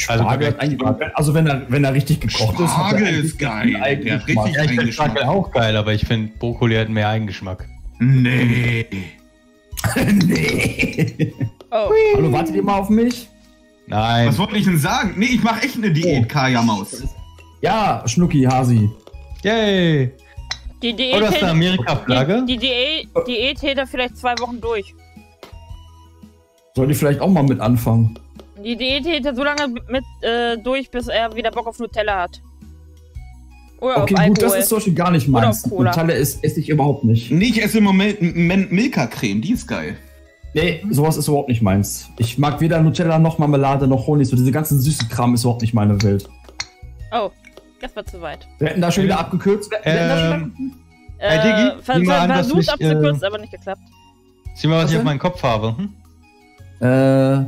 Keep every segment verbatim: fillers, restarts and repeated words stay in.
Spargel hat eigentlich, also wenn er, wenn er richtig gekocht ist, hat er Spargel ist geil. Der hat richtig Ja, ich finde Eigengeschmack. Spargel auch geil, aber ich finde Brokkoli hat mehr Eigengeschmack. Nee. Nee. Oh. Hallo, wartet ihr mal auf mich? Nein. Was wollte ich denn sagen? Nee, ich mache echt eine Diät, Oh. Kaya-Maus. Ja, Schnucki, Hasi. Yay. Die Diät Oh, das ist eine hält, Amerika-Flagge. die, die Diät, Diät hält er vielleicht zwei Wochen durch. Soll ich vielleicht auch mal mit anfangen? Die Diät hält er so lange mit äh, durch, bis er wieder Bock auf Nutella hat. Oder Okay, auf gut, das Alkohol. ist zum Beispiel gar nicht Oder meins. auf Cola. Nutella esse ess ich überhaupt nicht. Nee, ich esse im Moment M- M- Milka-Creme, die ist geil. Nee, sowas ist überhaupt nicht meins. Ich mag weder Nutella noch Marmelade noch Honig. So diese ganzen süßen Kram ist überhaupt nicht meine Welt. Oh, das war zu weit. Wir hätten da schon wieder abgekürzt. Wir hätten da schon Ähm, Hey, Diggi, Äh, ver sieh mal an, dass versucht mich, abzukürzen, äh, aber nicht geklappt. Sieh mal, was, Was ich auf denn? meinem Kopf habe. Hm? Äh,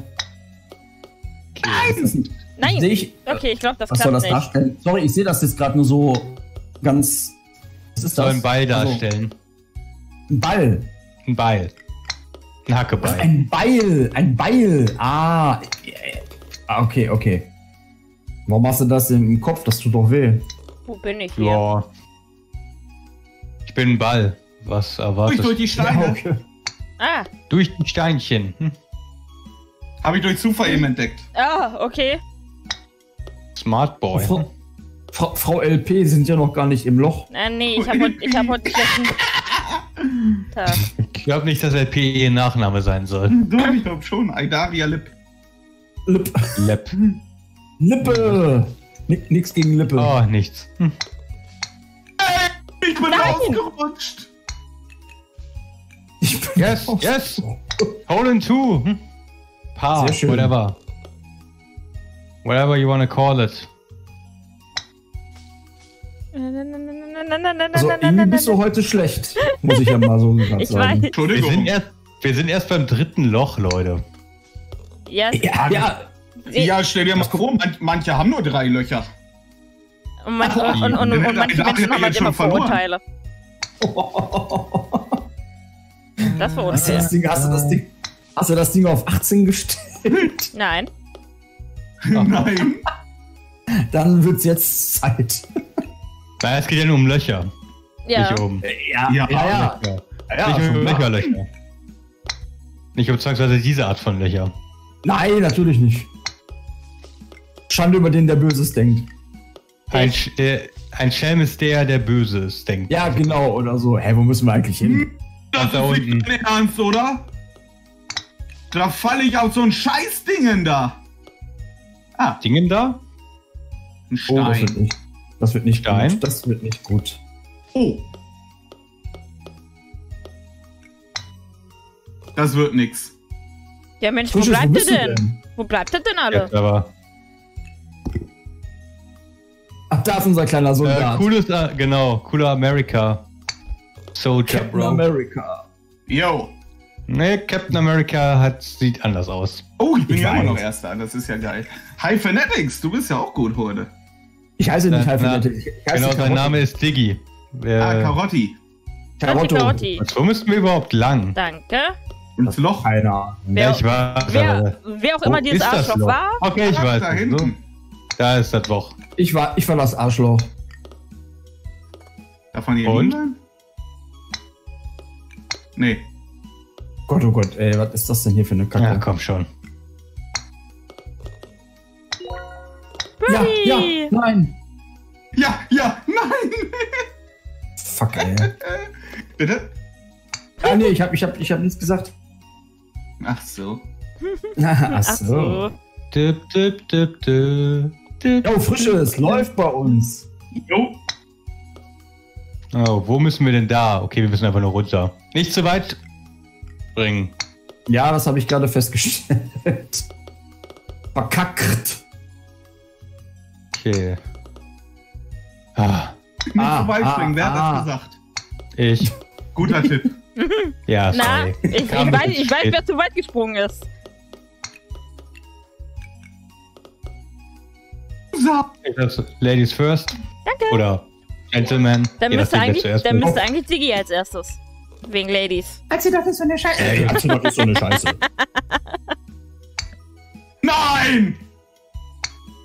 Nein! Nein! sehe ich. Okay, ich glaube, das Was soll klappt das nicht. darstellen? Sorry, ich sehe das jetzt gerade nur so ganz. Was ist Soll das? einen Ball Also, darstellen. ein Ball. Ein Beil. Ein Ach, Hackeball. ein Beil. Ein Beil. Ah. Ah, okay, okay. Warum hast du das im Kopf? Das tut doch weh. Wo bin ich hier? Ja. Ich bin ein Ball. Was Durch, erwartest durch du? die Steine. Ja, okay. Ah, Durch die Steinchen. Hm? Habe ich durch Zufall eben entdeckt. ah, okay. Smart Boy. Frau, Frau, Frau L P sind ja noch gar nicht im Loch. Äh, nee, ich habe heute ich hab heute einen schlechten Tag. Ich glaube nicht, dass L P ihr Nachname sein soll. Doch, ich glaube schon. Aidaria Lip. Lip. Lepp. Lippe. Nick, nix gegen Lippe. Oh, nichts. Hm. Ich bin Nein. ausgerutscht. Ich bin Yes, raus. yes. Hole in two. Hm? Paar, Sehr schön. whatever. Whatever you wanna call it. Also irgendwie bist du heute schlecht. Muss ich ja mal so gesagt Ich sagen. weiß. Wir Entschuldigung. sind, erst, wir sind erst beim dritten Loch, Leute. Ja, Ja, ja. Ja, stell dir mal vor, man, manche haben nur drei Löcher. und, man, und, und, und, und manche Menschen haben halt immer Vorurteile. Das Hast du Vorurteile. das Ding, hast du das Ding, hast du das Ding auf achtzehn gestellt? Nein. Nein. Dann wird's jetzt Zeit. Nein, es geht ja nur um Löcher. Ja. Nicht um Ja, Ja, ja. Löcher. ja, Nicht um schon klar. Löcherlöcher. Nicht um zwangsweise diese Art von Löcher. Nein, natürlich nicht. Schande über den, der Böses denkt. Ein, Sch äh, ein Schelm ist der, der Böses denkt. Ja, genau, oder so. Hä, wo müssen wir eigentlich hin? Das da ist nicht unten. dein Ernst, oder? Da falle ich auf so ein Scheißdingen da. Ah, Dingen da? ein Oh, das wird Stein. nicht. Das wird nicht Stein? gut. Das wird nicht gut. Oh. Das wird nix. Ja, Mensch, wo Frisches, bleibt ihr bist du denn? Wo bleibt ihr denn alle? Jetzt aber. Ach, da ist unser kleiner Äh, Soldat. cooles, äh, genau, cooler America. Soldier, Captain Bro. America. Yo. Nee, Captain America hat, sieht anders aus. Oh, ich bin Ich ja immer weiß. noch Erster. Das ist ja geil. Hi Fanatics, du bist ja auch gut heute. Ich heiße nicht Na, Half na, Ich heiße Genau, sein Karotte. Name ist Diggi. Äh, Ah, Karotti. Karotti, Karotti. Wo müssten wir überhaupt lang? Danke. Ins Loch. Keine Ahnung. Wer- Ja, ich weiß, Wer, aber- wer auch Wo immer dieses ist das Arschloch Loch? war, Okay, ich Ah, weiß. da es. So, hinten. da ist das Loch. Ich war, ich war das Arschloch. Davon hier Und? liegen? Nee. Gott, oh Gott, ey, was ist das denn hier für eine Kacke? Ja, komm schon. ja, Birdie. ja, nein. Ja, ja, nein. Fuck, ey. Bitte? Ah, nee, ich hab, ich hab, ich hab nichts gesagt. Ach so. Ach ach so. Dip, dip, dip, dip, dip. Jo, Frisches, läuft bei uns. Jo. Oh, wo müssen wir denn da? Okay, wir müssen einfach nur runter. Nicht zu weit bringen. Ja, das habe ich gerade festgestellt. Verkackt. Okay. Ah, Nicht Ah, vorbeispringen, ah, wer hat ah. das gesagt? ich. Guter Tipp. Ja, Na, sorry. ich, ich, Kam ein weiß, bisschen ich weiß, spät. wer zu weit gesprungen ist. So. Ist das Ladies first? Danke. Oder Gentlemen? Dann Je müsste nachdem, wer eigentlich, zuerst dann ist. müsste eigentlich Diggi als erstes. Wegen Ladies. Ey, das ist so eine Scheiße. Nein!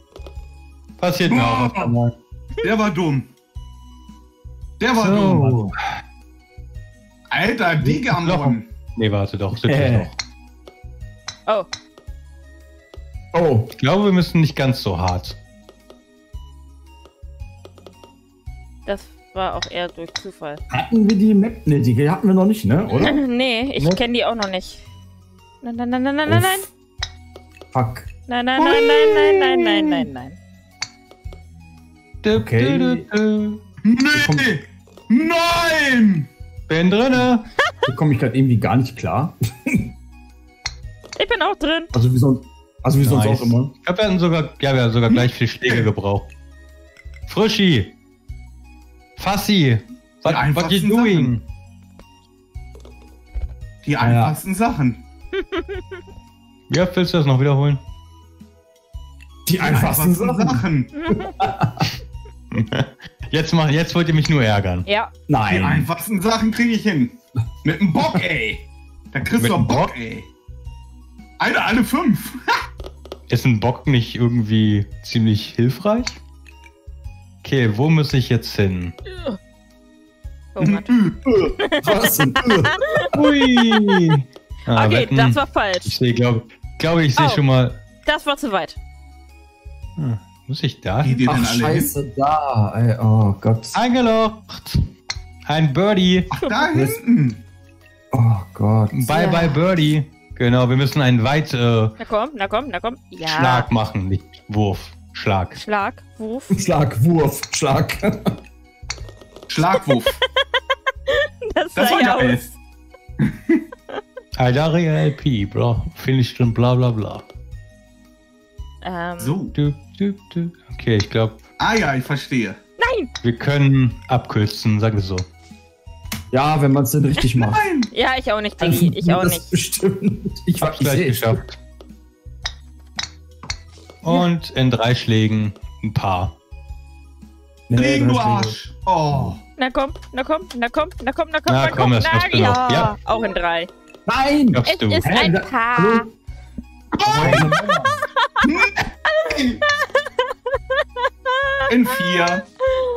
Passiert mir auch Boah. mal. Der war dumm. Der war dumm. So. Alter, Digga am Noch. Morgen. Nee, warte doch. siebzig Äh. noch. Oh, Oh, Ich glaube, wir müssen nicht ganz so hart. das war auch eher durch Zufall. hatten wir die Map? Ne, die hatten wir noch nicht, ne? Oder? Nee, ich Ne? kenne die auch noch nicht. Nein, nein, nein, nein, nein, nein, nein. Fuck. Nein, nein, nein, nein, nein, nein, nein, nein, nein. Okay. Du, du, du. Nee! Nein! Bin drinne. Da komme ich gerade irgendwie gar nicht klar. Ich bin auch drin. Also wie sonst, also wie sonst Nice. auch immer. Ich glaube, wir hatten sogar, ja, wir hatten sogar gleich vier Schläge gebraucht. Frischi. Fassi. What, what einfachsten you doing? Die ja. einfachsten Sachen. Wie oft willst du das noch wiederholen? Die Die einfachsten Sachen. Jetzt, mach, jetzt wollt ihr mich nur ärgern. Ja, Die Nein. einfachsten Sachen kriege ich hin. Mit dem Bock, ey. Da kriegst Mit du einen dem Bock, Bock? ey. Alter, alle fünf. Ist ein Bock nicht irgendwie ziemlich hilfreich? Okay, wo muss ich jetzt hin? oh Gott. Was denn? Hui! Ah, Okay, wetten. das war falsch. Ich sehe, glaube glaub ich, sehe Oh. schon mal. Das war zu weit. Hm, muss ich da Geht hin? ihr Ach, denn alle hin? scheiße, da. Ey, oh Gott. Eingelocht! Ein Birdie! Ach, da hinten. Oh Gott. Bye Ja. bye Birdie! Genau, wir müssen einen Weit äh, Na komm, na komm, na komm. Ja. Schlag machen, nicht Wurf. Schlag. Schlag, Wurf. Schlag, Wurf, Schlag. Schlagwurf. Das, Das sah war ja geil. aus. Aldaria L P, bla, finished und bla bla bla. Ähm, So. Du, du, du. Okay, ich glaube, Ah ja, ich verstehe. Nein! wir können abkürzen, sagen wir so. Ja, wenn man es denn richtig macht. Nein. Ja, ich auch nicht, Diggi. Ich auch Das nicht. Bestimmt. Ich, Hab's ich gleich sehe geschafft. Und in drei Schlägen ein Paar. Nee, Legen, du das Schläge. Arsch. Oh. Na komm, na komm, na komm, na komm, na komm, Na na komm, komm. das Na, schaffst du ja. doch. Ja. Auch in drei. Nein! Schaffst Es du. ist Hä? ein Da- Paar. Hallo? In vier.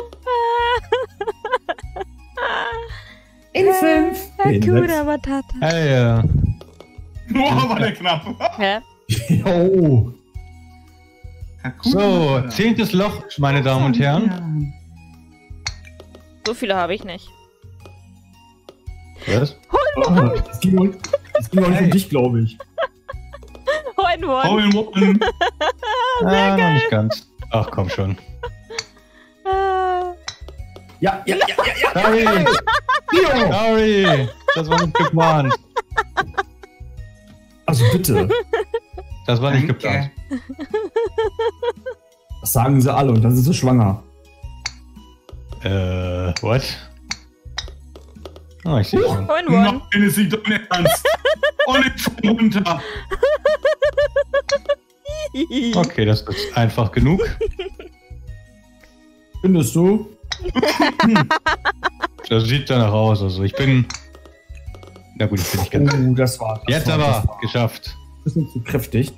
In fünf. In Hakuna sechs. Matata. Hey, äh, Oh, war der knapp. Hä? Oh. so, zehntes Loch, meine Damen und Herren. So viele habe ich nicht. Was? Oh, das ging auch das ging auch nicht um dich, glaube ich. One One. Hole in one. Ah, noch nicht ganz. Ach, komm schon. Ah. Ja, ja, ja, ja, ja. Sorry, Bio. sorry, das war nicht geplant. Also bitte. Das war nicht Danke. geplant. Das sagen sie alle und dann sind sie schwanger. Äh, what? Ah, ich sehe schon. One One. Nein, ist nicht dein Ernst. Und ich fall runter. Okay, das ist einfach genug. Findest du? Das sieht danach aus. Also ich bin. Na gut, ich bin nicht ganz. Oh, das war. Das Jetzt war, aber das war geschafft. ein bisschen zu kräftig.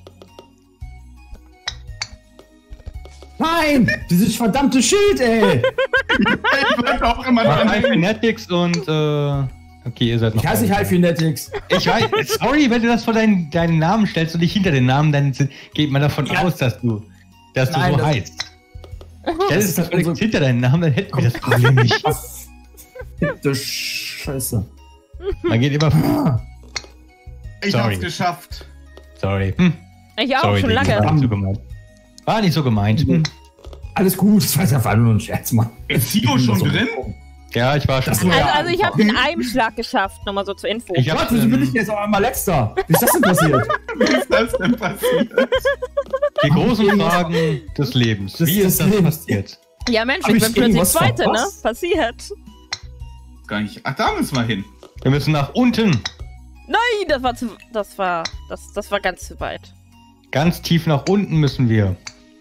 Nein! Dieses verdammte Schild, ey! Ich bleib auch immer Mach dran. Hyphenetics und äh. Okay, ihr seid noch. Ich heiße nicht Hyphenetics. Ich weiß, sorry, wenn du das vor deinen, deinen Namen stellst und nicht hinter den Namen, dann geht man davon Ja. aus, dass du, dass du Nein, so das- heißt. Stell es ist das unsere- hinter deinen Namen, dann hätten wir das Problem nicht. Du Scheiße. Man geht immer. Ich Sorry. hab's geschafft. Sorry. Hm. Ich auch, Sorry, schon Diggi, lange. War nicht so gemeint. War nicht so gemeint. Hm. Alles gut, das war jetzt einfach nur ein Scherz, Mann. Ist Tio schon drin? Ja, ich war schon. Das drin. war- Also, also ich habe den einem Schlag geschafft, nochmal so zur Info. Ich hab, Gott, wieso bin ich ähm, jetzt auf einmal letzter? Wie ist das denn passiert? Wie ist das denn passiert? die großen Fragen des Lebens. Das- Wie das ist das Lebens. passiert? Ja Mensch, Hab ich ich bin plötzlich irgendwas Zweite, ne? verpasst? Passiert. Gar nicht. Ach, da müssen wir hin. Wir müssen nach unten. Nein, das war zu, das war, das, das war ganz zu weit. Ganz tief nach unten müssen wir.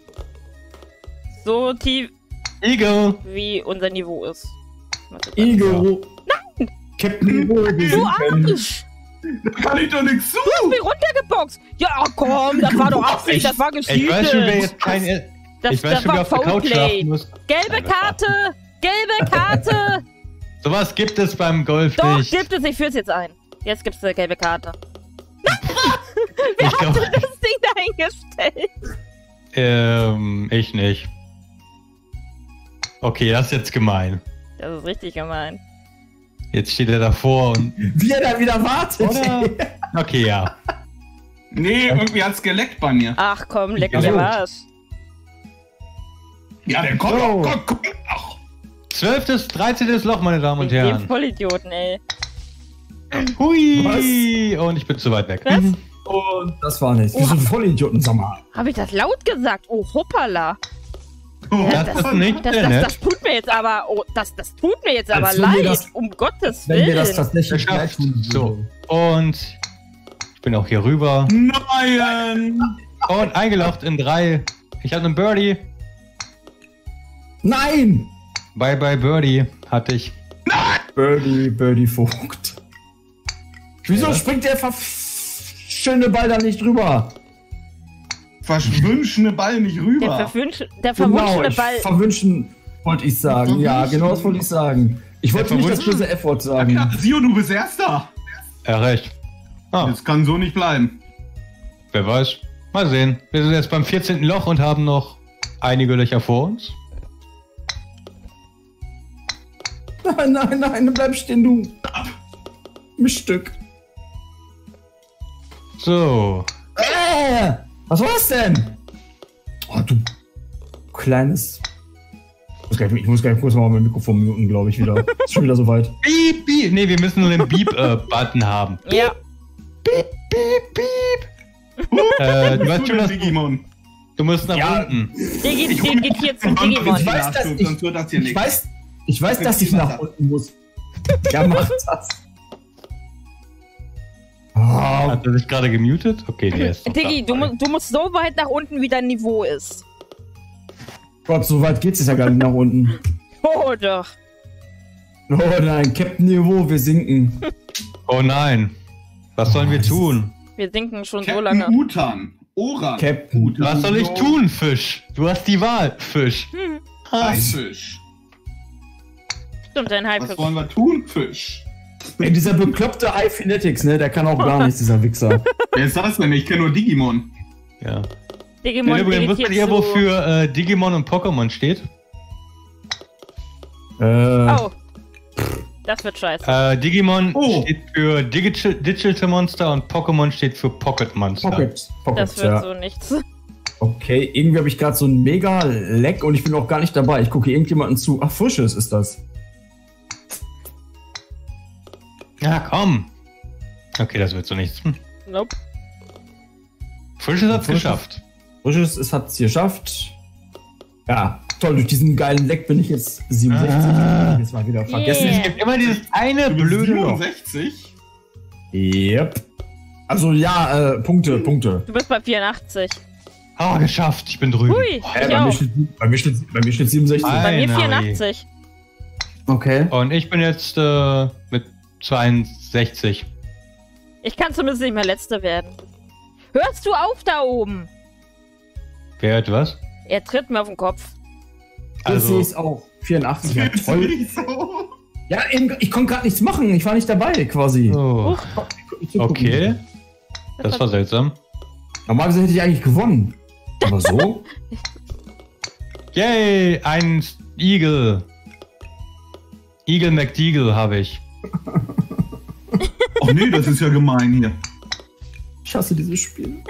So tief, Eagle. wie unser Niveau ist. Warte, warte. Igor. Nein! Captain Igor, wir Du sinken. Arsch! Da kann ich doch nichts zu. Du hast mich runtergeboxt! Ja, komm, das war doch Absicht, das war Ich weiß schon, wer gescheatet. jetzt kein. Das, Ich weiß das schon, wer war auf der Couch Foulplay. schlafen muss. Gelbe Karte! Gelbe Karte! Sowas gibt es beim Golf Doch, nicht. gibt es. Ich führ's jetzt ein. Jetzt gibt's eine gelbe Karte. Ich glaub, Das Ding da eingestellt. ähm, ich nicht. Okay, das ist jetzt gemein. Das ist richtig gemein. Jetzt steht er davor und... Wie er da wieder wartet. Oder? Okay, ja. Nee, irgendwie hat's geleckt bei mir. Ach komm, leck Ja, mir gut. was. Ja, der kommt So. doch. Komm, komm. Ach. Zwölftes, dreizehntes Loch, meine Damen und Ihr Herren. Vollidioten, ey. Hui! Und ich bin zu weit weg. Was? Und das war nichts. Diese Vollidioten, sag mal. Habe ich das laut gesagt? Oh, hoppala. Oh, Das ist nicht Das, sehr das, nett. das tut mir jetzt aber, oh, das, das tut mir jetzt aber Als wenn wir leid. das- Um Gottes Wenn wir das Willen. tatsächlich Geschafft. gleich tun So. würden. Und ich bin auch hier rüber. Nein! Und eingeloggt in drei. Ich hatte einen Birdie. Nein! Bye bye Birdie hatte ich. Birdie, Birdie Vogt. Wieso Ja. springt der ver schöne Ball da nicht drüber? Verschwünschene Ball nicht Der, rüber. verwünsch, der Genau, verwunschene ich Ball. verwünschen wollte ich sagen. Ja, genau das wollte ich sagen. Ich wollte Der nicht das verwünschen- böse F-Wort sagen. Ja, Sio, du bist Erster. Ja, recht. Ah, Das kann so nicht bleiben. wer weiß. Mal sehen. Wir sind jetzt beim vierzehnten Loch und haben noch einige Löcher vor uns. Nein, nein, nein, bleib stehen, du. Mischstück. So. Äh, was war's denn? Oh, du kleines... Ich muss, gar nicht, ich muss gar nicht kurz mal mein Mikrofon muten, glaube ich, wieder. Ist schon wieder soweit. Piep, piep. Nee, wir müssen nur den Beep-Button haben. Ja, Piep, piep. Äh, du weißt schon, dass du, Digimon. du musst nach Ja. unten. Digi, Digi geht hier zum Ich Digimon. weiß, dass ich- Sonst wird das hier Ich nichts. weiß, ich weiß, dass ich nach unten muss. Ja, mach das. Oh, Hat er sich gerade gemutet? Okay, der ist doch Digi, da. du, mu- du musst so weit nach unten, wie dein Niveau ist. Gott, so weit geht's jetzt ja gar nicht nach unten. Oh doch. Oh nein, Captain-Niveau, wir sinken. Oh nein. Was sollen wir tun? Wir sinken schon so Captain lange. Utan. Oran. Captain. Utan. Was soll ich tun, Fisch? Du hast die Wahl, Fisch. Hm, Was? Fisch. stimmt, dein Was Halbfisch. wollen wir tun, Fisch? Ey, dieser bekloppte High Phonetics, ne, der kann auch gar nichts, dieser Wichser. Wer ist das denn? Ich kenne nur Digimon. Ja. Digimon Übrigens, geht wusstet hier ihr, zu... wofür äh, Digimon und Pokémon steht? äh, Oh. Das wird scheiße. Äh, Digimon Oh. steht für Digital, Digital Monster und Pokémon steht für Pocket Monster. Pocket. Pocket, Das wird ja. so nichts. Okay, irgendwie habe ich gerade so ein mega Leck und ich bin auch gar nicht dabei. Ich gucke irgendjemanden zu. Ach, Frisches ist das. Ja, komm. Okay, das wird so nichts. Hm. Nope. Frisches hat's Frisches. geschafft. Frisches ist, hat's geschafft. Ja, toll, durch diesen geilen Leck bin ich jetzt siebenundsechzig. Ah. Jetzt mal wieder vergessen. Yeah. Es gibt immer dieses eine Du bist blöde Loch. siebenundsechzig? Yep. Also ja, äh, Punkte, Punkte. Du bist bei vierundachtzig. Ah, geschafft. Ich bin drüben. Hui, Äh, ich bei, mir auch. steht, bei, mir steht, bei mir steht siebenundsechzig. Ah. Bei mir Nein, vierundachtzig. Okay. Und ich bin jetzt äh, mit zweiundsechzig. Ich kann zumindest nicht mehr Letzte werden. Hörst du auf da oben? Wer hört was? Er tritt mir auf den Kopf. Das sehe Also, ich auch. vierundachtzig, ja Ist toll. nicht so. Ja, eben, ich konnte gerade nichts machen. Ich war nicht dabei, quasi. oh, Ich guck- okay. Das war seltsam. Normalerweise hätte ich eigentlich gewonnen. Aber so? Yay, ein Eagle. Eagle McDeagle habe ich. Oh nee, das ist ja gemein hier. Ich hasse dieses Spiel.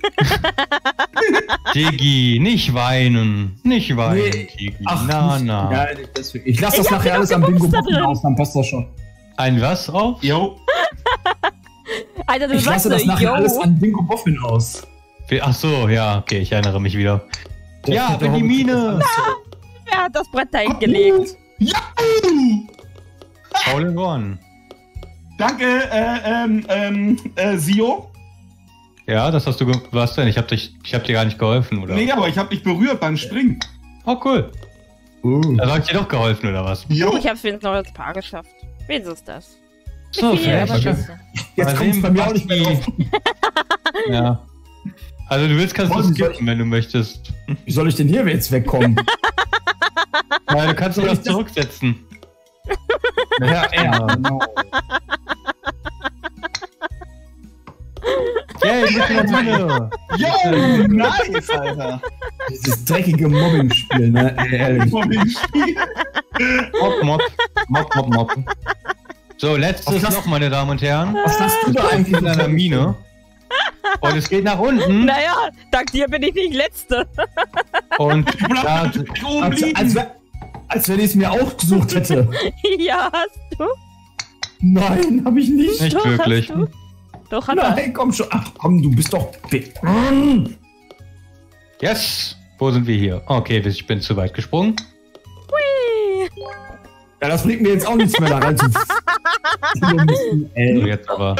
Diggi, nicht weinen. Nicht weinen, Nee. Diggi. Ach, na, nicht- na. Ja, nicht deswegen. Ich lasse das Ich hab nachher wieder alles am Bingo Muster Boffen drin. aus, dann passt das schon. Ein was drauf? Jo. Alter, du Ich lasse sagst das nachher yo. alles an Bingo Boffin aus. Ach so, ja, okay, ich erinnere mich wieder. Ja, fette in die Hobbit- Mine. Wer hat das Brett da hingelegt? Ja! All in one. Danke, äh, ähm, ähm, äh, Sio. Ja, das hast du. ge- Was denn? Ich hab dich, ich hab dir gar nicht geholfen, oder? Nee, aber ich hab dich berührt beim Springen. Oh, cool. Uh. Da hab ich dir doch geholfen, oder was? Jo. Oh, ich hab's wenigstens noch als Paar geschafft. Wenigstens ist das. So, Viel, aber vielleicht. das- Jetzt Mal kommt es sehen, bei mir auch nicht mehr Basti. drauf. Ja. Also du willst, kannst Boah, du wie soll skippen, wenn du möchtest. Wie soll ich denn hier jetzt wegkommen? Ja, du kannst Soll sogar ich das- zurücksetzen. ja, ja, genau. Yay, ich bin in der Bühne. Yo, nice, Alter. Dieses dreckige Mobbing-Spiel, ne? Ey, ehrlich. Vor dem Spiel. Mob, Mob, Mob, Mob, Mob. So, letztes Was das- Loch, meine Damen und Herren. Was hast du da eigentlich In einer Mine. Und es geht nach unten. Naja, dank dir bin ich nicht Letzte. Und Ich bleib da, oben Als, liegen. als, als wenn ich es mir auch gesucht hätte. Ja, hast du. Nein, habe ich nicht. nicht Doch, wirklich. hast du. Doch, hat er. Nein, komm schon. Ach komm, du bist doch. Yes. Wo sind wir hier? Okay, ich bin zu weit gesprungen. Ja, das bringt mir jetzt auch nichts mehr da rein zu. So, Ey, jetzt aber.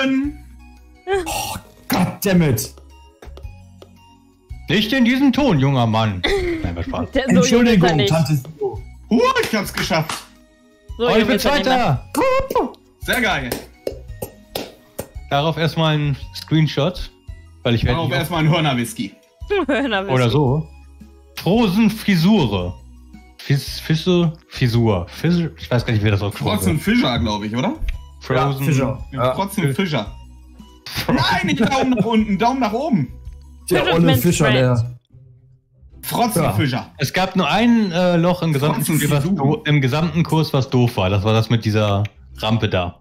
goddammit. Nicht in diesem Ton, junger Mann. Nein, was Spaß. Der, so jung ist er Entschuldigung, nicht. Tante Sio. Huh, ich hab's geschafft. So Oh, ich jung bin ist er nicht mehr. Zweiter. Sehr geil. Darauf erstmal ein Screenshot. Weil ich werde. Darauf erstmal ein Hörner-Whisky. Na, Oder so. Frozen Fisure. Fis, Fisse, Fisur. Fis, ich weiß gar nicht, wie das ausgesprochen Frotzen wird. Fischer, glaube ich, oder? Ja, Frozen. Fischer. Ja. Frotzen Fischer. Nein, nicht Daumen nach unten, Daumen nach oben. Der Fischer's olle Man's Fischer, Friend. der. Frotzen Ja. Fischer. Es gab nur ein äh, Loch im gesamten, Frotzen Spiel, was, Fisur. do- im gesamten Kurs, was doof war. Das war das mit dieser Rampe da.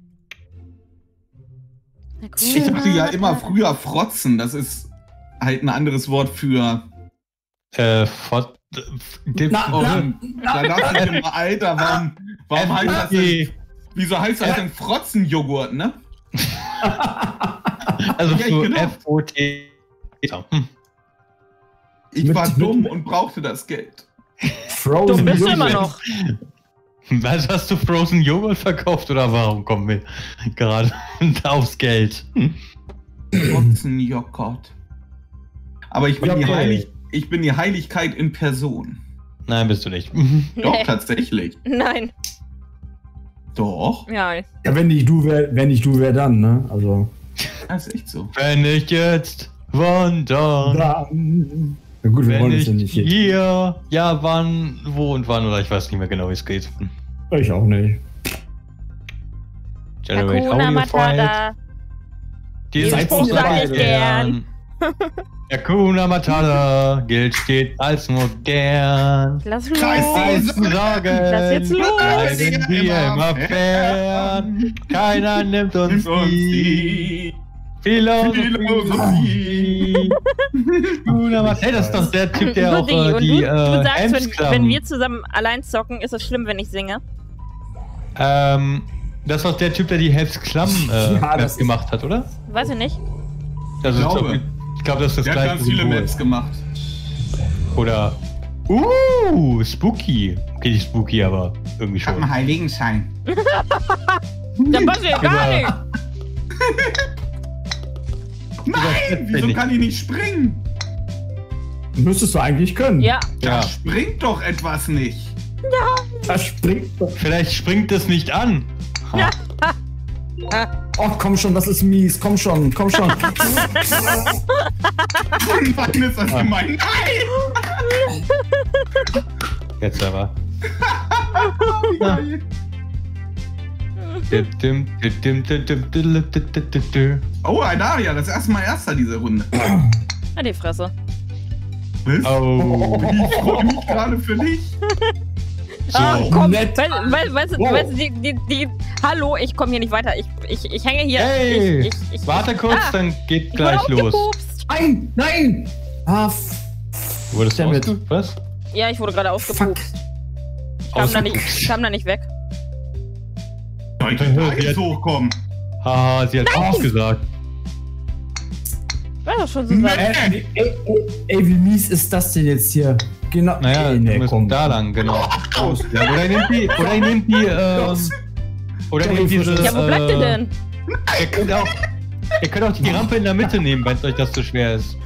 Na gut. Ich dachte ja immer früher Frotzen. Das ist halt ein anderes Wort für. Äh, Fort, äh, Dip, Na, Oh, na, da dachte ich immer, Alter, warum, warum heißt das denn? Wieso heißt das denn Frotzenjoghurt, ne? also Ja, so genau. F O T. Hm. Ich Mit- war mit- dumm und brauchte das Geld. Frozen Du bist Joghurt. immer noch. Was hast du Frozen Joghurt verkauft oder warum kommen wir gerade aufs Geld? Hm. Frotzenjoghurt. Aber ich bin, Ja, die okay. Heilig, ich bin die Heiligkeit in Person. Nein, bist du nicht. Doch, Nee. tatsächlich. Nein. Doch. Ja. Ja, wenn nicht du wär, wenn nicht du wär dann, ne? Also. Das ist echt so. Wenn ich jetzt wandern, Dann. Ja gut, wir wenn wollen es ich ja nicht hier. hier, ja wann, wo und wann, oder ich weiß nicht mehr genau, wie es geht. Ich auch nicht. Generate Hakuna Audio File. Matata. Diesen Seid Spruch ihr sag dabei? ich gern. Hakuna Matata gilt stets als modern. Lass los. Kreis Als die- Sorgen Lass jetzt los. bleiben wir immer fern. Keiner nimmt uns Nimmt uns die die Philosophie. Hakuna Matata. Hey, das ist doch der Typ, der auch Ludi, äh, und die du, äh, du sagst, wenn, Helmsklamm- wenn wir zusammen allein zocken, ist es schlimm, wenn ich singe. Ähm, das ist doch der Typ, der die Helmsklamm äh, Ja, Map das ist- gemacht hat, oder? Weiß ich nicht. Das Ich ist glaube. doch- ich glaube, das ist das Der hat gleiche ganz viele Symbol. Maps gemacht. Oder. Uh, spooky. Okay, nicht spooky, aber irgendwie Ich hab schon. einen Heiligenschein. Da passiert gar Über- nicht. Nein, wieso kann ich nicht springen? Müsstest du eigentlich können. Ja. Ja, Da springt doch etwas nicht. Das springt doch. vielleicht springt es nicht an. Ha. Oh, komm schon, das ist mies. Komm schon, komm schon. Wann ist das gemein? Nein! Jetzt aber. Wie geil. Dim, dim, dim, dim, dim, dim, dim, dim, dim, dim, dim. Oh, ein Daria, das erste Mal erster diese Runde. Na, die Fresse. Was? Oh. Ich freue mich gerade für dich. Ah, So. komm, nett. weißt, weißt, weißt, Wow. weißt, du, die, die, die, hallo, ich komme hier nicht weiter. Ich, ich, ich hänge hier. Hey, ich, ich, ich, warte kurz, Ah, dann geht ich gleich wurde los. aufgepupst. Nein, nein. Ah, f- Wurdest du Damit. ausge... Was? Ja, ich wurde gerade fuck. ausgepupst. Ich kam da, nicht, Ausgepupst. kam da nicht weg. Sollte da jetzt hochkommen. Haha, sie hat auch gesagt. War doch schon so Nee. sein. Ey, ey, ey, ey, wie mies ist das denn jetzt hier? Genau. Naja, ey, wir nee, müssen komm. da lang, genau. Ja, oder ihr nehmt die, oder ihr nehmt die, ähm, oder ihr nehmt diese, Ja, wo bleibt ihr äh, denn? Ihr könnt auch, ihr könnt auch die Rampe in der Mitte nehmen, wenn es euch das zu schwer ist.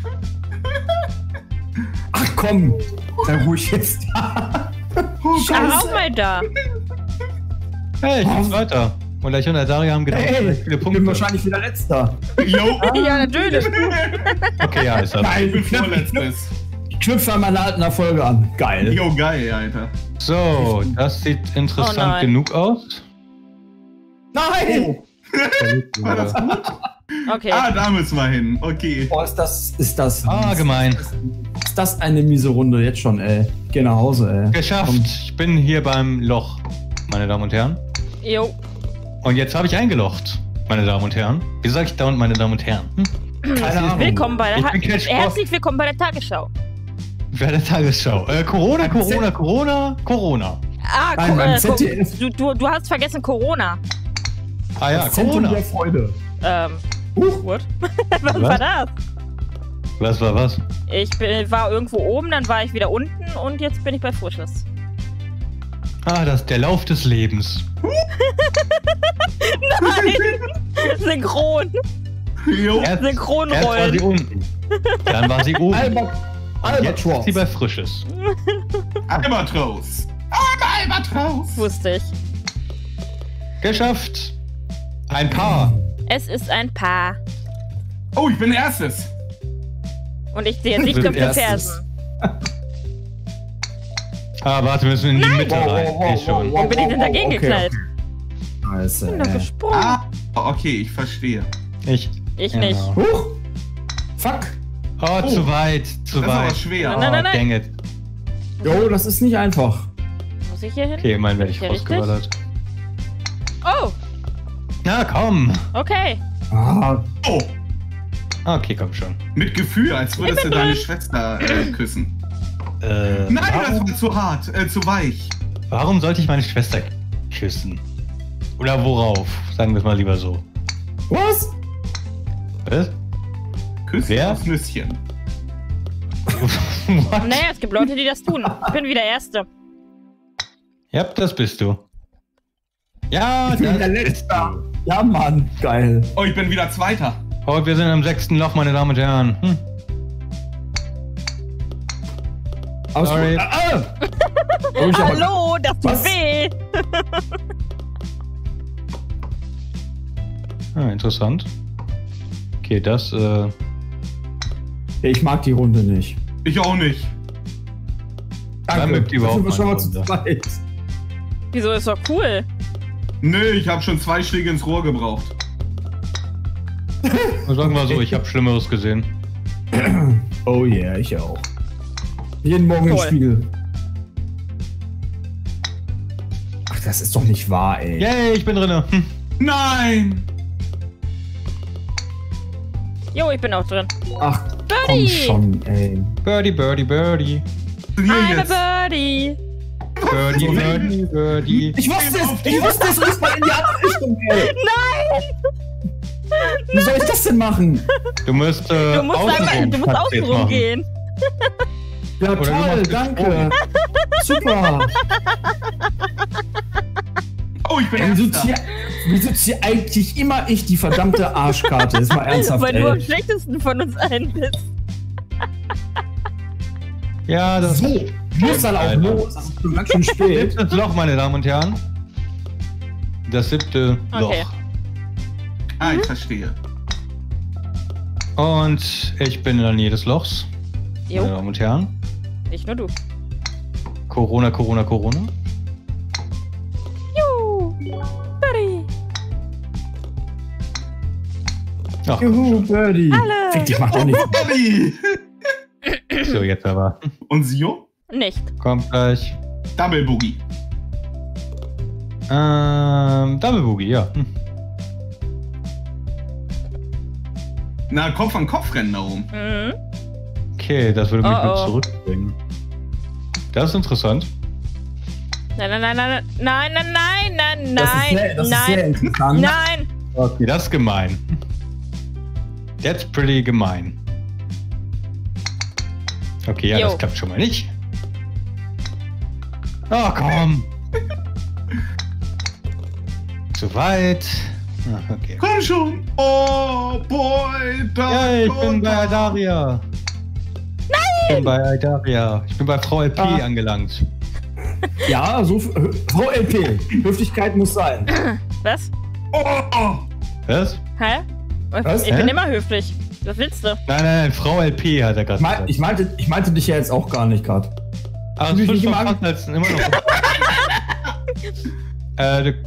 Ach komm, sei ruhig jetzt. Oh Ich war auch mal da. Hey, ich muss weiter. Und ich und Daria haben genau Hey, gleich ich viele bin Punkte. wahrscheinlich wieder letzter. Jo. Ja, natürlich. Okay, ja, ist das. Nein, Ich bin ich knüpfe, vorletztes. ich knüpfe an meiner alten Erfolge an. Geil. Jo, geil, Alter. So, das sieht Oh interessant nein. genug aus. Nein! War das gut? Okay. Ah, da müssen wir hin. Okay. Boah, ist das, ist das, Ah, gemein. ist das eine miese Runde jetzt schon, ey. Ich geh nach Hause, ey. Geschafft. Ich bin hier beim Loch, meine Damen und Herren. Jo. Und jetzt habe ich eingelocht, meine Damen und Herren. Wie sage ich dauernd, meine Damen und Herren? Hm? Keine Ahnung. Willkommen bei Ich der bin kein ha Sport- Herzlich willkommen bei der Tagesschau. Bei der Tagesschau. Äh, Corona, Corona, Corona, Corona. Ah, Nein, Co beim äh, Co Z D F. du, du, du hast vergessen Corona. Ah ja, Das Zentrum Corona. der Freude. Ähm, Huch. what? Was, Was? war das? Was war was? Ich bin, war irgendwo oben, dann war ich wieder unten und jetzt bin ich bei Frisches. Ah, das ist der Lauf des Lebens. Nein! Synchron! Jo. Erst, Synchronrollen. erst war sie unten. Dann war sie oben. Albert, Und jetzt ist Albatros. sie bei Frisches. Albatros. Albatros. Wusste ich. Geschafft. Ein Paar. Es ist ein Paar. Oh, ich bin erstes. Und ich sehe nicht bin auf den erstes. Fersen. Ah, warte, wir müssen in die Mitte Wow, rein. wow, wow, Ich schon. wow, Wo bin ich denn dagegen okay, geknallt? Scheiße, Ich bin doch ey. gesprungen. Ah, okay, ich verstehe. Ich. Ich Genau. nicht. Huch. Fuck. Oh, Oh. zu weit, zu Das ist aber weit. schwer. Nein, nein, nein. Dang it. Jo, das ist nicht einfach. Muss ich hier hin? Okay, immerhin werde ich Ist der richtig? rausgeballert. Oh, Na komm. okay. Ah, Oh, Okay, komm schon. mit Gefühl, als würdest du deine Schwester äh, küssen. Äh, Nein, das warum, war zu hart, äh, zu weich. warum sollte ich meine Schwester küssen? Oder worauf? Sagen wir es mal lieber so. was? Was? Küssen Wer? aufs Nüsschen. What? Naja, es gibt Leute, die das tun. Ich bin wieder Erste. Ja, das bist du. Ja, Ich bin das der bist Letzte. du. Ja, Mann. Geil. Oh, ich bin wieder Zweiter. Oh, wir sind im sechsten Loch, meine Damen und Herren. Hm. Aus Sorry. Ah, ah. Oh, ich aber- Hallo, das tut Was? weh. Ah, interessant. Okay, das, äh. Ich mag die Runde nicht. Ich auch nicht. Dann mögt ihr überhaupt Dafür sind wir schon mal meine zu Runde. zweit. Wieso ist doch cool? Nö, ich habe schon zwei Schläge ins Rohr gebraucht. Sagen wir so, ich habe Schlimmeres gesehen. Oh yeah, ich auch. Jeden Morgen im Toll. Spiegel. Ach, das ist doch nicht wahr, ey. Yay, ich bin drinne. Hm. Nein! Jo, ich bin auch drin. Ach, komm Birdie! schon, ey. Birdie, Birdie, Birdie. Was ist denn hier I'm jetzt? a birdie. Birdie, Birdie, Birdie. Ich wusste es! Ich wusste es! Ist mal in die andere Richtung, ey. Nein! Wie soll ich das denn machen? Du musst, äh, Du musst, einmal, du musst Platz jetzt außen rum machen. gehen. Ja, Oder du toll, machst danke. Super. Oh, ich bin Wieso Erster. ziehe wieso zieh eigentlich immer ich die verdammte Arschkarte? Ist mal ernsthaft, Weil du am ey. schlechtesten von uns allen bist. Ja, das So, ich muss dann auch Alter. los. Das ist schon ganz schön spät. siebtes Loch, meine Damen und Herren. Das siebte Okay. Loch. Ah, ich verstehe. Und ich bin in der Nähe des Lochs. Meine Jo, Damen und Herren. nicht nur du. Corona, Corona, Corona. Juhu. Birdie. Ach, Juhu, Birdie. Alle. Fick dich, mach doch nicht. Bobby! so, jetzt aber. Und Sio? Nicht. Kommt gleich. Double Boogie. Ähm, Double Boogie, ja. Hm. Na, Kopf an Kopf rennen da oben. Mhm. Okay, das würde mich Oh, mit oh. zurückbringen. Das ist interessant. Nein, nein, nein, nein, nein, nein, nein, nein, Das ist sehr, nein, das ist sehr nein, interessant. nein. Okay, das ist gemein. That's pretty gemein. Okay, ja, Jo. das klappt schon mal nicht. Oh, komm. Zu weit. Ach, okay. Komm schon! Oh, boy! Da, Ja, ich bin bei Daria. Nein! Ich bin bei Daria. Ich bin bei Frau L P Ah. angelangt. Ja, so. Frau L P. Höflichkeit muss sein. Was? Oh! Was? Hä? Was? Ich bin Hä? immer höflich. Was willst du? Nein, nein, nein, Frau L P hat er gerade Ich, mein, gesagt. ich, meinte, ich meinte dich ja jetzt auch gar nicht gerade. Aber Will es ich wird nicht schon mal- fast als immer noch. äh, du-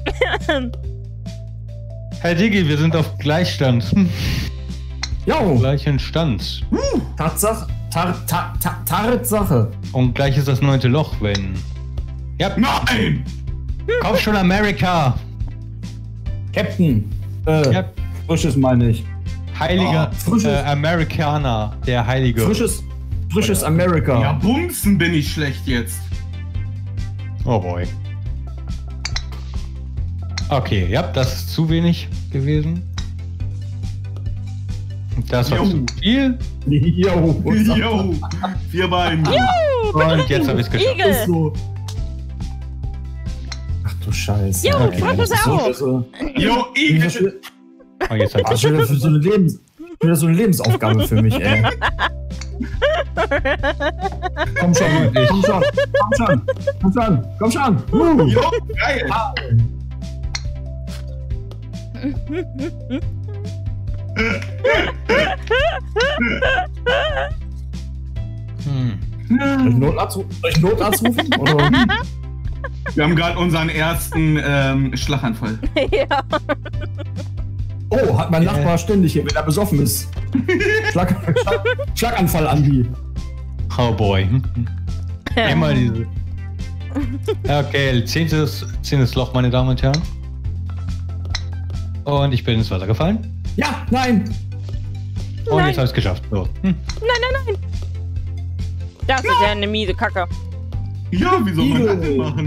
Herr Diggi, wir sind auf Gleichstand. Hm, Jo, Gleichen Stand. Tatsache. Tar, tar, tar, Tatsache. Und gleich ist das neunte Loch, wenn. Ja, Nein! komm schon, Amerika! Captain. Äh, Ja, frisches meine ich. heiliger Oh, frisches- äh, Amerikaner, der Heilige. Frisches, frisches America. Ja, bumsen bin ich schlecht jetzt. Oh boy. Okay, ja, das ist zu wenig gewesen. Das war Jo. zu viel. Jo. Jo, vier Beine. Und jetzt habe ich es geschafft. Igel! Ist so. Ach du Scheiße. Jo, Okay. frag das uns ist so, auch. so, Jo, so, Igel. so, Und jetzt halt ah, schon wieder so eine Lebens, schon wieder so eine Lebensaufgabe für mich, ey. Komm schon, komm schon, komm schon, komm schon, komm schon. Uh. Jo, geil. Hm. Soll ich Notarzt, soll ich Notarzt rufen? Oder? Wir haben gerade unseren ersten ähm, Schlaganfall. Ja. Oh, hat mein Äh. Nachbar ständig hier, wenn er besoffen ist. Schlag, Schlag, Schlaganfall, Andi. Oh boy. Immer diese. Okay, zehntes, zehntes Loch, meine Damen und Herren. Und ich bin ins Wasser gefallen. Ja, nein. Und Nein. jetzt habe ich es geschafft. So. Hm. Das ist ja eine miese Kacke. Ja, wie soll man Igel. das denn machen?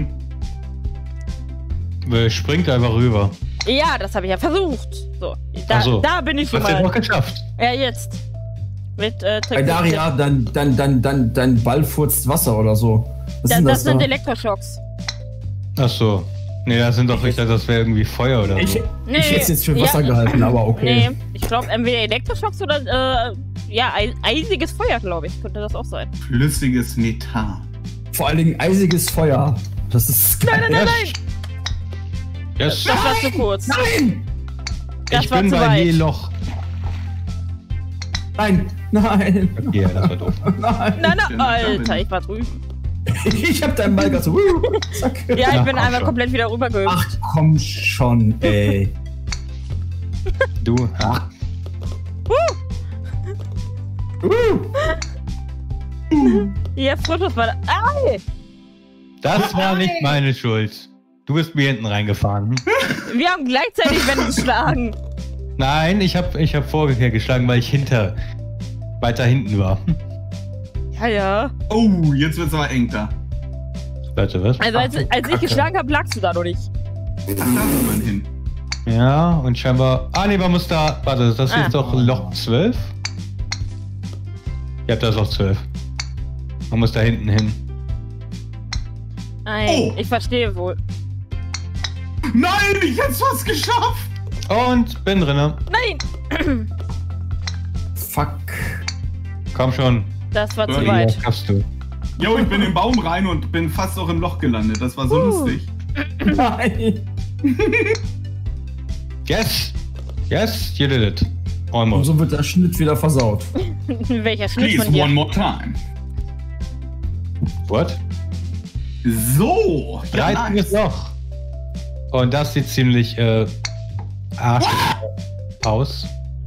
Äh, Springt einfach rüber. Ja, das habe ich ja versucht. So, da, Ach so. da bin ich schon Hast du jetzt noch mal. geschafft? Ja, jetzt. Mit äh, Bei Daria, dann, dann, dann, dann, dein Ball furzt Wasser oder so. Was Da, ist denn das das sind da? Elektroschocks. Ach so. Nee, das sind doch nicht, das wäre irgendwie Feuer oder Ich, so. Nee, ich hätte es jetzt für ja. Wasser gehalten, aber okay. Nee, ich glaube entweder Elektroschocks oder äh, ja, ei- eisiges Feuer, glaube ich. Könnte das auch sein. Flüssiges Methan. Vor allen Dingen eisiges Feuer. Das ist geil. Nein, nein, nein, Yes. Das war zu kurz. Nein! Das Ich war bin zu bei weit. G-Loch. Nein! Nein! Ja, das war doof. Nein! Nein, Ich nein, bin- Alter, ich war drüben. Ich hab deinen Ball gerade so. uh, Zack. Ja, ich Ach, bin komm einmal schon. komplett wieder rübergehüpft. Ach komm schon, ey. Du. Ach, Uh, Ja, Fritos war da. Au! das war nicht meine Schuld. Du bist mir hinten reingefahren. Hm? Wir haben gleichzeitig Wände geschlagen. Nein, ich habe ich hab vorher geschlagen, weil ich hinter weiter hinten war. Hm. Ja, ja. Oh, jetzt wird's aber eng da. Warte, was? Also als, Ach, du als ich Kacke. geschlagen habe, lagst du da noch nicht. Ach, da will man hin. Ja, und scheinbar. Ah, nee, man muss da. Warte, das Ah. ist doch Loch zwölf? Ja, das ist Loch zwölf. Man muss da hinten hin. Nein, Oh. ich verstehe wohl. Nein, ich hab's fast geschafft. Und bin drinne. Nein, fuck. Komm schon. das war zu Ja, Ja, weit. schaffst du. Jo, ich bin im Baum rein und bin fast auch im Loch gelandet. Das war so Uh. lustig. Nein! Yes! Yes, you did it. Und Almost. so wird der Schnitt wieder versaut. Welcher Schnitt Please, von dir? one more time. What? So. Ja, Dreizehntes nice. Loch. Und das sieht ziemlich äh, arschig aus.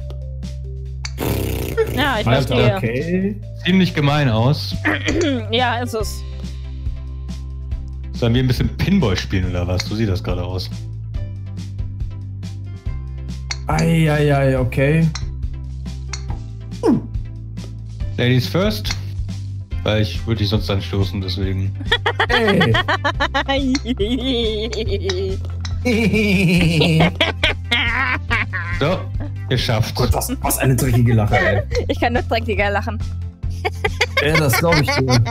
Ja, ich Alter, verstehe. Okay. Ziemlich gemein aus. Ja, ist es. Sollen wir ein bisschen Pinball spielen oder was? So sieht das gerade aus. Eieiei, okay. Ladies first. Weil ich würde dich sonst anstoßen, deswegen. Ey. So, geschafft. Gott, was, was eine dreckige Lache, ey. Ich kann noch dreckiger lachen. Ja, das glaube ich dir.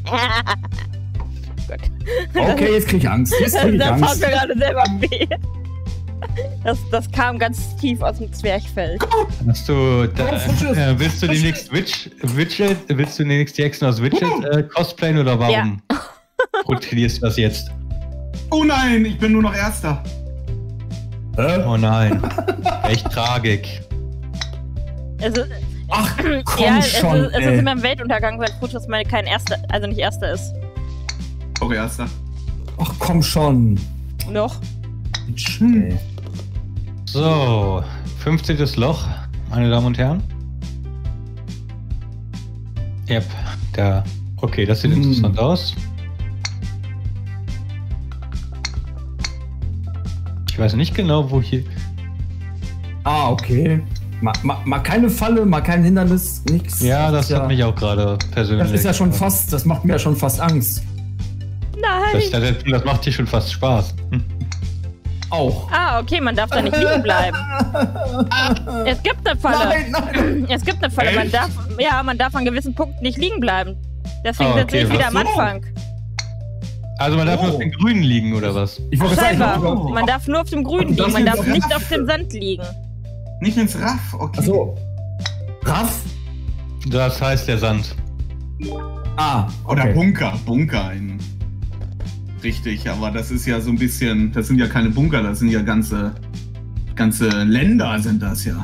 Okay, jetzt krieg ich Angst. Jetzt krieg ich Das tat Angst. mir gerade selber weh. Das, das kam ganz tief aus dem Zwerchfell. Hast du, da, Oh, Frisches. äh, willst du demnächst Witch, Widget, willst du demnächst Jackson aus Widget äh, cosplayen oder warum protestierst du das jetzt? Oh nein, ich bin nur noch Erster. Hä? Oh nein. Echt Tragik. Also, Ach, komm ja, schon, es, ist, es ist ey. immer im Weltuntergang, wenn Frutos mal kein erster, also nicht erster ist. Auch erster. Ach, komm schon. Noch? Mensch, ey. So, fünfzehntes Loch, meine Damen und Herren. Yep, da. Okay, das sieht Hm. interessant aus. Ich weiß nicht genau, wo hier. Ah, okay. Mal, mal, mal keine Falle, mal kein Hindernis, nichts. Ja, das ist hat mich auch gerade persönlich. Das ist ja schon fast, das macht mir ja schon fast Angst. Nein! Das, das, das macht dir schon fast Spaß. Hm. Auch. Ah, okay, man darf da nicht liegen bleiben. Es gibt eine Falle. Nein, nein. Es gibt eine Falle. Man Echt? darf, ja, man darf an gewissen Punkten nicht liegen bleiben. Deswegen Ah, sitze okay, ich wieder was am so? Anfang. Also man darf Oh. nur auf den Grünen liegen, oder was? Ich wollte sagen, ich Scheinbar. wollte- Man darf nur auf dem Grünen Und das liegen. Man ist darf doch nicht Raff. auf dem Sand liegen. Nicht ins Raff, okay. Achso. Raff? Das heißt der Sand. Ah, Oder okay. Bunker, Bunker in. Richtig, aber das ist ja so ein bisschen, das sind ja keine Bunker, das sind ja ganze, ganze Länder sind das ja.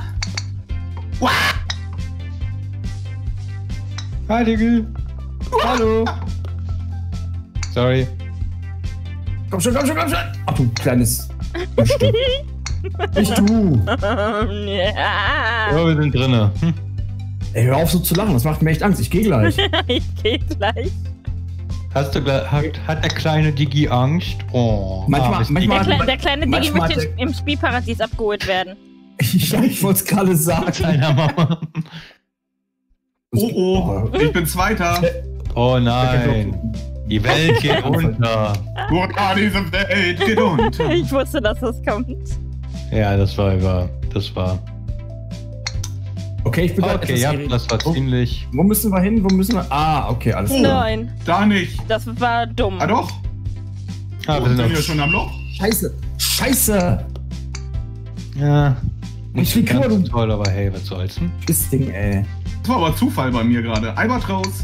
Hi, Diggi. Hallo. Sorry. Komm schon, komm schon, komm schon. Ach du kleines. Bestimmt. Nicht du. Ja. Ja, wir sind drinne. Hm. Ey, hör auf so zu lachen, das macht mir echt Angst. Ich gehe gleich. Ich geh gleich. Hast du gleich, hat, hat der kleine Diggi Angst? Oh. Manchmal- armes manchmal- Der, Kle der kleine Digi manchmal möchte der- im Spielparadies abgeholt werden. Ja, ich wollte es gerade Diggi. sagen. Kleiner Mama. Oh oh, ich bin Zweiter. Oh nein. Die Welt geht unter. Hurra, diese Welt geht unter. Ich wusste, dass das kommt. Ja, das war über. Das war. Okay, ich bin gerade Okay, etwas ja, irritiert. das war Wo- ziemlich. Wo müssen wir hin? Wo müssen wir? Ah, okay, alles klar. Nein, Da nicht. das war dumm. Ah doch, Ah, wir wir sind sind ja auf. schon am Loch. Scheiße. Scheiße. Ja. Nicht Ich so bin ganz cool. so toll, aber hey, was soll's? Hm? Das Ding, ey. Das war aber Zufall bei mir gerade. Albatros.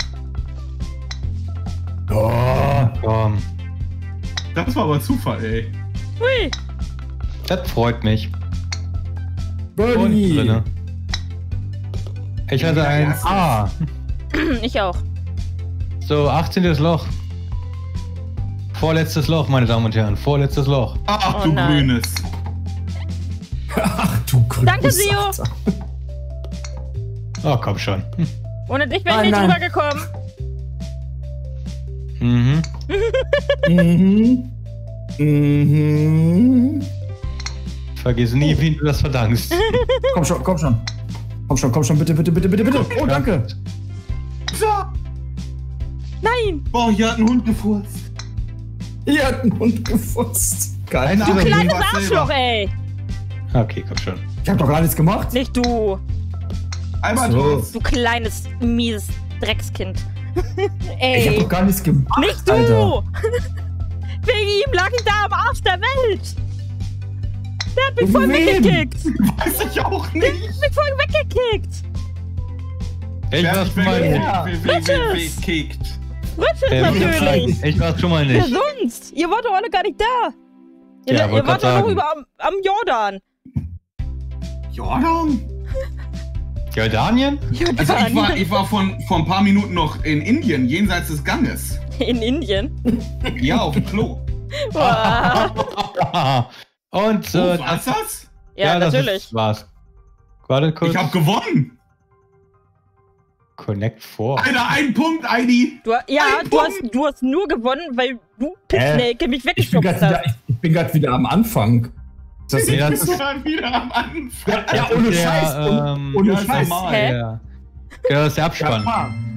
Oh. Komm. Das war aber Zufall, ey. Hui. Das freut mich. Und Birdie. drinne. Ich hatte ein erstes. A. Ich auch. So, achtzehntes Loch. Vorletztes Loch, meine Damen und Herren. Vorletztes Loch. Ach Oh du nein. Grünes. Ach du Grüß, Danke, Sio. Alter. Oh, komm schon. Hm. Ohne dich wäre Nein, ich nicht nein. rübergekommen. Mhm. Mhm. Mhm. Vergiss nie, wie du das verdankst. Komm schon, komm schon. Komm schon, komm schon, bitte, bitte, bitte, bitte, bitte. Oh, danke. So. Nein, Boah, hier hat ein Hund gefurzt. Ihr hat einen Hund gefurzt. Geil. Eine Du Axt. kleines was Arschloch, selber. ey. Okay, komm schon. Ich hab doch gar nichts gemacht. Nicht du. Albatros. Du kleines, mieses Dreckskind. Ich hab Ey, doch gar nichts gemacht. nicht du. Alter. Wegen ihm lag ich da am Arsch der Welt. Der hat mich voll Wem? weggekickt. Weiß ich auch Der nicht. hat mich voll weggekickt. Ich Wer war hat schon mal mich nicht. Ja. wie- wie- wie- wie- wie- kickt. Richard Ähm, natürlich. Ich war schon mal Wer nicht. sonst? Ihr wart doch alle gar nicht da. Ihr, Ja, ihr wollt wart grad doch noch sagen. über am, am Jordan. Jordan? Jordanien? Also ich war, ich war von, vor ein paar Minuten noch in Indien, jenseits des Ganges. In Indien. Ja, auf dem Klo. Wow. Und Oh, äh, war's das? Ja, das natürlich. ist, war's. Warte kurz. Ich hab gewonnen. Connect vor. Alter, ein Punkt, Heidi. Du, ja, Ein du Punkt. hast, du hast nur gewonnen, weil du Pissnake mich Ich bin weggeschubst gerade hast. wieder, ich bin grad wieder am Anfang. Das Nee, das Bist du ist- dann wieder am Anfang? ja, ja, ohne Der, Scheiß. ohne- ähm, ohne ja, Scheiß. normal. Hä? Ja. Genau, das ist der Abspann. Ja,